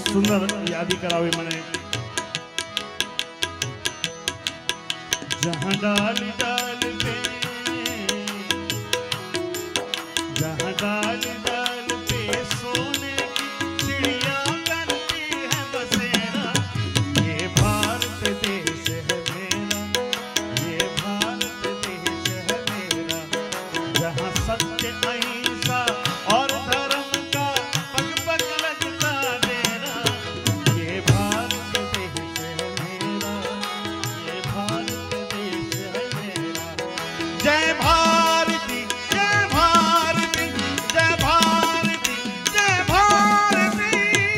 सुंदर यादी करावी मने। जहाँ डाल डाल पे, जहाँ डाल डाल पे सोने की चिड़िया करती है बसेरा, ये भारत देश है मेरा, ये भारत देश है मेरा। जहाँ सत्य अहिंसा और धर्म का पग पग लगता डेरा, ये भारत देश है मेरा, ये भारत देश है मेरा। जय भारती, जय भारती, जय भारती, जय भारती।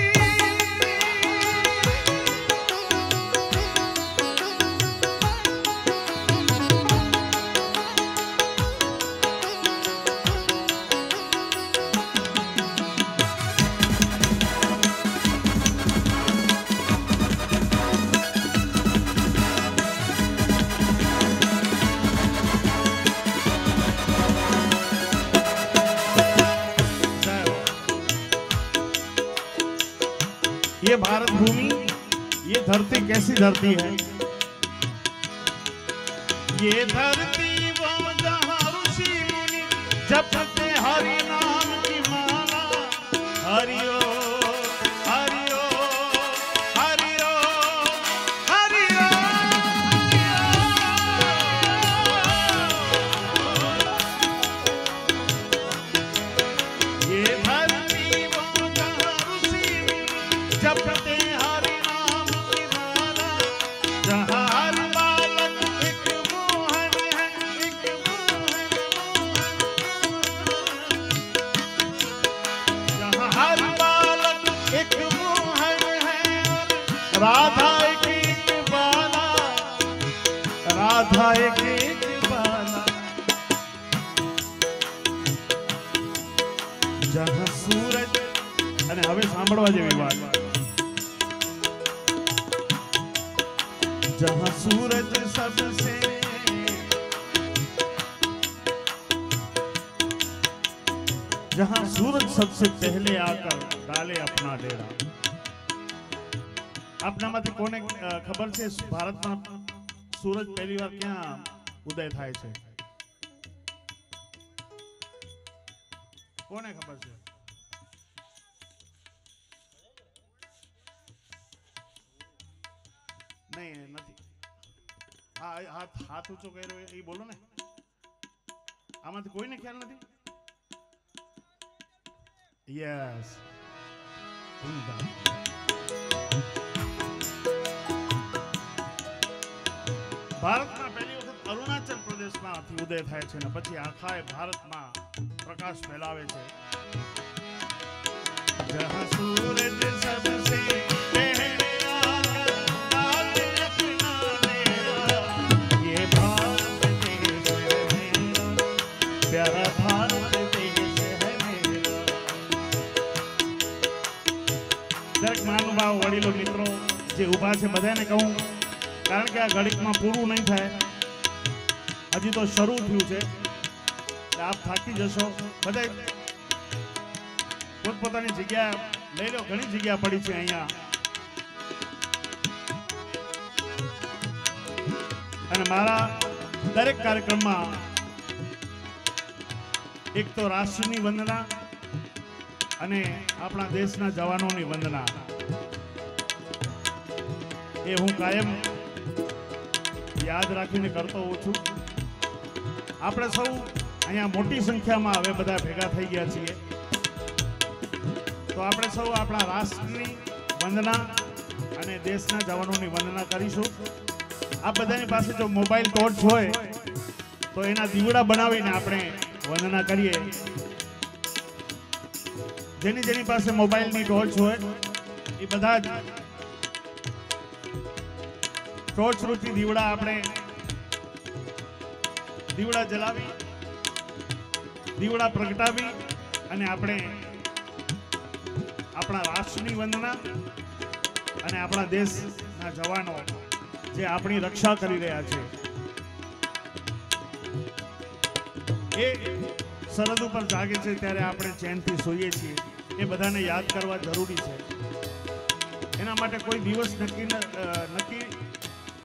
ये भारत भूमि, ये धरती कैसी धरती है? ये धरती वो जहाँ ऋषि मुनि जपते हरि नाम की माला। हरि ओ, हरि ओ, हरि ओ, हरि ओ। ये धरती वो जहाँ ऋषि मुनि जपते हरि नाम की माला, जहाँ हर बालक एक मोहन है, एक मोहन, जहाँ हर बालक एक मोहन है, राधा एक बाला, राधा एक बाला। जहाँ सूरज, અને હવે સાંભળવા જેવી વાત, जहाँ सूरज सबसे, जहाँ सूरज सबसे पहले आकर डाले अपना डेरा। આપનામાંથી કોને ખબર છે ભારતમાં સૂરજ પહેલી વાર ક્યાં ઉદય થાય છે? કોને ખબર છે? नहीं नहीं, हाँ हाथ हाथ ऊंचो कर्यो ए बोलो ने, आमांथी कोईने ख्याल नहीं? यस, भारतमां पहली वखत अरुणाचल प्रदेशमांथी उदय थाय छे ने पछी आखा भारतमां प्रकाश फैलावे छे। जहाँ सूरज सबसे महानुभाव वडीलो मित्रों जे उभा छे बधाने कहूं, कारण के आ घड़ीकमां पूरुं नहीं थाय, हजी तो शरू थयुं छे, आप थाकी जशो। बधाय पोतपोतानी जग्या लई लो, घणी जग्या पड़ी छे अहींया। अने मारा दरेक कार्यक्रममां एक तो राष्ट्रनी वंदना अने आपणा देशना जवानोनी वंदना, ए हूँ कायम याद राखीने करतो होउं छुं। आपणे सौ अहींया मोटी संख्यामां हवे बधा भेगा थई गया छीए, तो आपणे सौ आपणा राष्ट्रनी वंदना अने देशना जवानोनी वंदना करीशुं। आप बधानी पासे जो मोबाइल टॉर्च होय तो एना दीवड़ा बनावीने आपणे वंदना करीए। जेनी जेनी पासे मोबाइल नी टॉर्च होय ए बधा टॉर्च रूपी दीवड़ा आपणे दीवड़ा जलावी, दीवड़ा प्रगटावी अने आपणे आपणा राष्ट्रनी वंदना अने आपणा देशना जवानो जे आपणी रक्षा करी रह्या छे ए सरहद पर जागे छे त्यारे आपणे चैनथी सोईए छीए, ए बधाने याद करवा जरूरी छे। એના માટે કોઈ દિવસ નક્કી